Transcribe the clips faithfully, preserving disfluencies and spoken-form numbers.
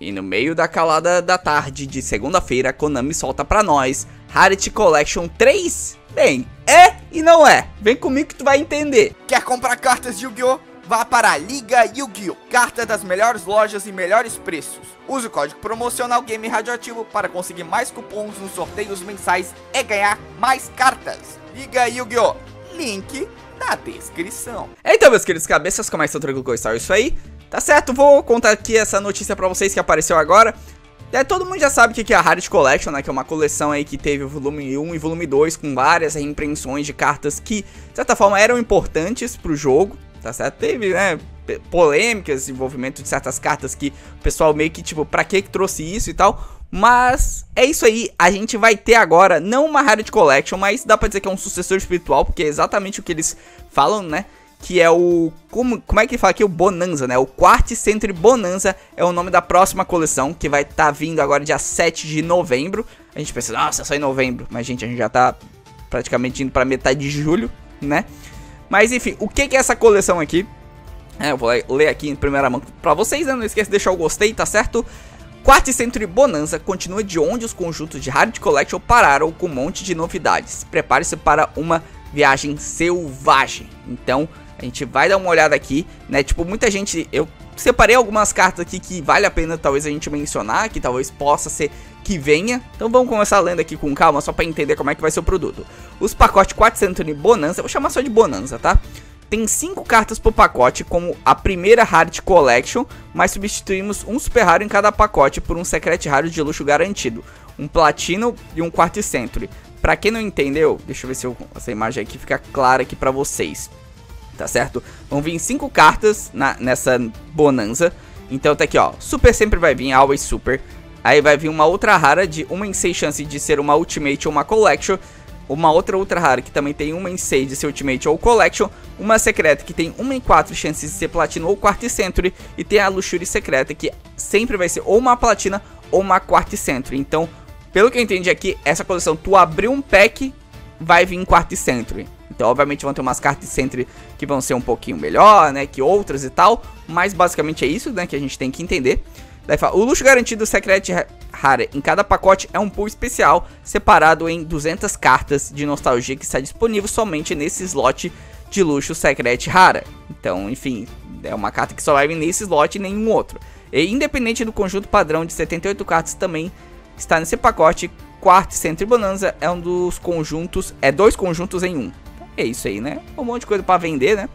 E no meio da calada da tarde de segunda-feira, a Konami solta pra nós Rarity Collection três. Bem, é e não é. Vem comigo que tu vai entender. Quer comprar cartas de Yu-Gi-Oh? Vá para a Liga Yu-Gi-Oh! Carta das melhores lojas e melhores preços. Use o código promocional Game Radioativo para conseguir mais cupons nos sorteios mensais e ganhar mais cartas. Liga Yu-Gi-Oh! Link na descrição. Então, meus queridos cabeças, como é que estão tranquilo com isso aí? Tá certo, vou contar aqui essa notícia pra vocês que apareceu agora. É, todo mundo já sabe o que é a Rarity Collection, né? Que é uma coleção aí que teve o volume um e volume dois com várias reimpressões de cartas que, de certa forma, eram importantes pro jogo, tá certo? Teve, né, polêmicas, envolvimento de certas cartas que o pessoal meio que, tipo, pra que que trouxe isso e tal. Mas é isso aí, a gente vai ter agora, não uma Rarity Collection, mas dá pra dizer que é um sucessor espiritual, porque é exatamente o que eles falam, né? Que é o... Como, como é que fala aqui? O Bonanza, né? O Quartz Century Bonanza é o nome da próxima coleção, que vai estar tá vindo agora dia sete de novembro. A gente pensa, nossa, só em novembro. Mas, gente, a gente já tá praticamente indo pra metade de julho, né? Mas, enfim, o que que é essa coleção aqui? É, eu vou ler aqui em primeira mão pra vocês, né? Não esqueça de deixar o gostei, tá certo? Quartz Century Bonanza continua de onde os conjuntos de Rarity Collection pararam, com um monte de novidades. Prepare-se para uma viagem selvagem. Então... a gente vai dar uma olhada aqui, né, tipo, muita gente, eu separei algumas cartas aqui que vale a pena talvez a gente mencionar, que talvez possa ser que venha. Então vamos começar lendo aqui com calma, só pra entender como é que vai ser o produto. Os pacotes Quartz Century Bonanza, eu vou chamar só de Bonanza, tá? Tem cinco cartas por pacote, como a primeira Rarity Collection, mas substituímos um super raro em cada pacote por um secret raro de luxo garantido, um platino e um Quartz Century. Pra quem não entendeu, deixa eu ver se eu, essa imagem aqui fica clara aqui pra vocês. Tá certo? Vão vir cinco cartas na, nessa Bonanza. Então tá aqui, ó. Super sempre vai vir, Always Super. Aí vai vir uma outra rara de uma em seis chance de ser uma Ultimate ou uma Collection. Uma outra ultra rara que também tem uma em seis de ser Ultimate ou Collection. Uma secreta que tem uma em quatro chances de ser Platino ou Quartz Century. E tem a Luxury secreta que sempre vai ser ou uma Platina ou uma Quartz Century. Então, pelo que eu entendi aqui, essa coleção, tu abriu um pack, vai vir Quartz Century. Então, obviamente, vão ter umas cartas Century que vão ser um pouquinho melhor, né, que outras e tal. Mas, basicamente, é isso, né, que a gente tem que entender. Daí fala, o luxo garantido Secret Rare em cada pacote é um pool especial, separado em duzentas cartas de nostalgia que está disponível somente nesse slot de luxo Secret Rare. Então, enfim, é uma carta que só vai vir nesse slot e nenhum outro. E, independente do conjunto padrão de setenta e oito cartas, também está nesse pacote. Quartz Century Bonanza é um dos conjuntos, é dois conjuntos em um. É isso aí, né? Um monte de coisa pra vender, né?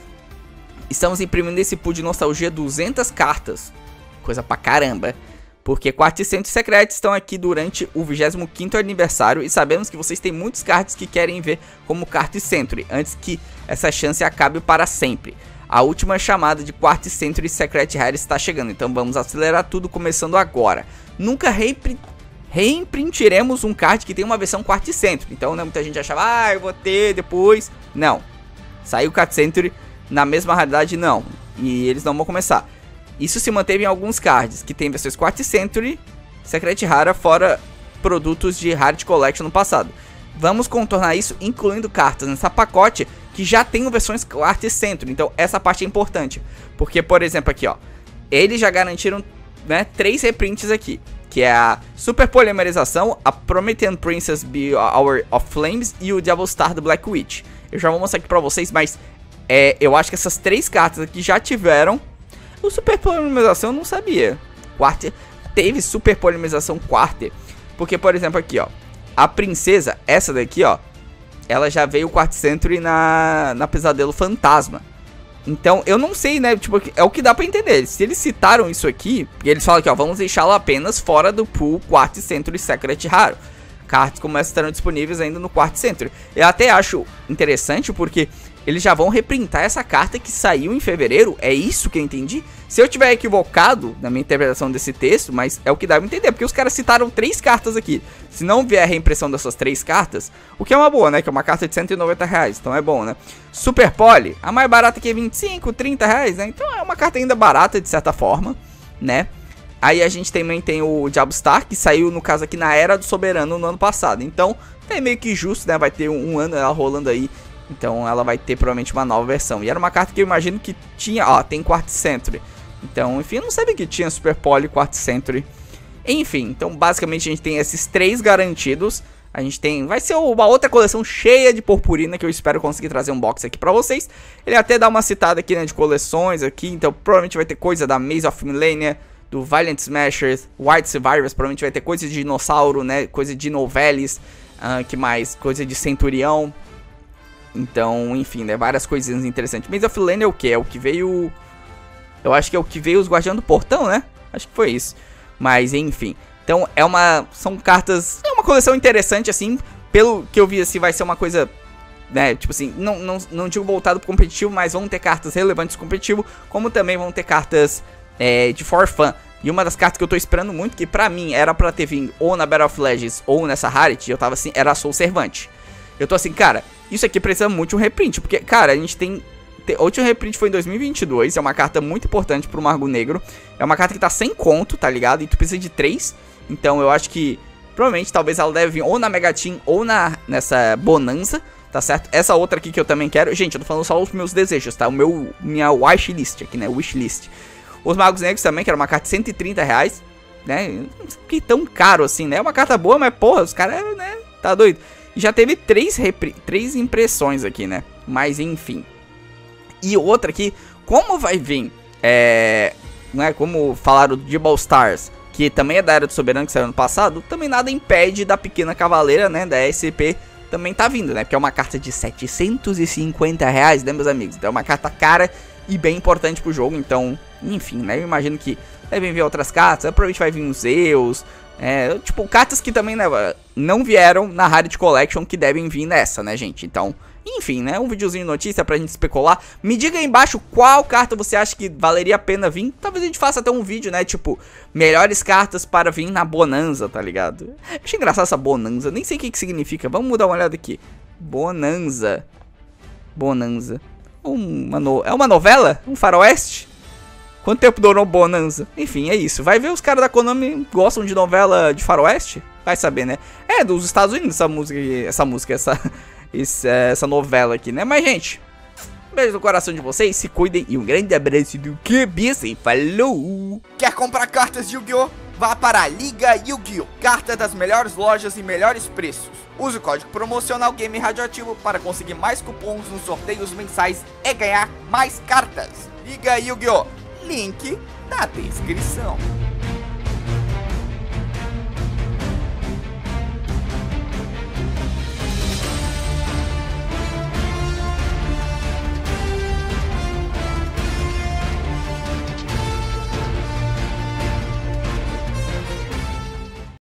Estamos imprimindo esse pool de nostalgia duzentas cartas. Coisa pra caramba. Porque Quartz Century Secrets estão aqui durante o vigésimo quinto aniversário. E sabemos que vocês têm muitos cards que querem ver como Quartz Century, antes que essa chance acabe para sempre. A última chamada de Quartz Century Secret Rare está chegando. Então vamos acelerar tudo, começando agora. Nunca reimprime... reimprintiremos um card que tem uma versão Quartz Century. Então, né, muita gente achava, ah, eu vou ter depois. Não. Saiu o Quartz Century na mesma raridade, não. E eles não vão começar. Isso se manteve em alguns cards que tem versões Quartz Century, Secret Rara, fora produtos de Rarity Collection no passado. Vamos contornar isso incluindo cartas nessa pacote que já tem versões Quartz Century. Então, essa parte é importante. Porque, por exemplo, aqui, ó, eles já garantiram, né, três reprints aqui. Que é a Super Polimerização, a Promethean Princess Be Hour of Flames e o Devil Star do Black Witch. Eu já vou mostrar aqui pra vocês, mas é, eu acho que essas três cartas aqui já tiveram. O Super Polimerização eu não sabia. Quarter, teve Super Polimerização Quarter. Porque, por exemplo, aqui, ó, a Princesa, essa daqui, ó, ela já veio o Quartz Century na, na Pesadelo Fantasma. Então, eu não sei, né, tipo, é o que dá pra entender. Se eles citaram isso aqui, e eles falam aqui, ó, vamos deixá-lo apenas fora do pool Quartz Century Secret Raro. Cartas como essas estarão disponíveis ainda no Quartz Century. Eu até acho interessante porque eles já vão reprintar essa carta que saiu em fevereiro. É isso que eu entendi. Se eu tiver equivocado na minha interpretação desse texto, mas é o que dá pra entender, porque os caras citaram três cartas aqui. Se não vier a reimpressão dessas três cartas, o que é uma boa, né? Que é uma carta de cento e noventa reais, então é bom, né? Super Poly, a mais barata aqui é vinte e cinco, trinta reais, né? Então é uma carta ainda barata, de certa forma, né? Aí a gente também tem o Diablo Star, que saiu, no caso aqui, na Era do Soberano no ano passado. Então, é meio que justo, né? Vai ter um, um ano ela rolando aí. Então, ela vai ter provavelmente uma nova versão. E era uma carta que eu imagino que tinha... Ó, tem Quartz Century. Então, enfim, eu não sabia que tinha Super Poly Quartz Century. Enfim, então basicamente a gente tem esses três garantidos. A gente tem, vai ser uma outra coleção cheia de purpurina que eu espero conseguir trazer um box aqui pra vocês. Ele até dá uma citada aqui, né, de coleções aqui, então provavelmente vai ter coisa da Maze of Millennia, do Valiant Smashers, White Survivors, provavelmente vai ter coisa de dinossauro, né, coisa de Novelis, uh, que mais, coisa de Centurião. Então, enfim, né, várias coisinhas interessantes. Maze of Millennia é o que? É o que veio, eu acho que é o que veio os Guardiões do Portão, né? Acho que foi isso, mas enfim. Então é uma, são cartas, é uma coleção interessante assim, pelo que eu vi assim vai ser uma coisa, né, tipo assim, não, não, não digo voltado pro competitivo, mas vão ter cartas relevantes pro competitivo, como também vão ter cartas é, de for fun. E uma das cartas que eu tô esperando muito, que pra mim era pra ter vindo ou na Battle of Legends ou nessa Rarity, eu tava assim, era a Soul Servante. Eu tô assim, cara, isso aqui precisa muito de um reprint, porque, cara, a gente tem... O último reprint foi em dois mil e vinte e dois, é uma carta muito importante pro Mago Negro. É uma carta que tá sem conto, tá ligado? E tu precisa de três. Então eu acho que, provavelmente, talvez ela deve vir ou na Mega Team ou na, nessa Bonanza, tá certo? Essa outra aqui que eu também quero. Gente, eu tô falando só os meus desejos, tá? O meu, minha wishlist aqui, né? Wishlist. Os Magos Negros também, que era uma carta de cento e trinta reais, né? Que tão caro assim, né? É uma carta boa, mas porra, os caras, né? Tá doido. E já teve três, três impressões aqui, né? Mas enfim. E outra aqui, como vai vir, é, né, como falaram de Ball Stars, que também é da Era do Soberano, que saiu ano passado, também nada impede da Pequena Cavaleira, né, da S C P, também tá vindo, né, porque é uma carta de setecentos e cinquenta reais, né, meus amigos, então é uma carta cara e bem importante pro jogo, então, enfim, né, eu imagino que devem vir outras cartas, provavelmente vai vir os Zeus, é, tipo, cartas que também, né, não vieram na Rarity Collection, que devem vir nessa, né, gente, então... Enfim, né, um videozinho de notícia pra gente especular. Me diga aí embaixo qual carta você acha que valeria a pena vir. Talvez a gente faça até um vídeo, né, tipo, melhores cartas para vir na Bonanza, tá ligado? Achei engraçado essa Bonanza, nem sei o que que significa. Vamos dar uma olhada aqui. Bonanza. Bonanza. Uma no... É uma novela? Um faroeste? Quanto tempo durou Bonanza? Enfim, é isso. Vai ver, os caras da Konami gostam de novela de faroeste? Vai saber, né? É, dos Estados Unidos essa música, essa música, essa... Esse, essa novela aqui, né? Mas, gente, um beijo no coração de vocês, se cuidem e um grande abraço do cabeça e falou! Quer comprar cartas de Yu-Gi-Oh? Vá para a Liga Yu-Gi-Oh! Carta das melhores lojas e melhores preços. Use o código promocional Game Radioativo para conseguir mais cupons nos sorteios mensais e ganhar mais cartas. Liga Yu-Gi-Oh! Link na descrição.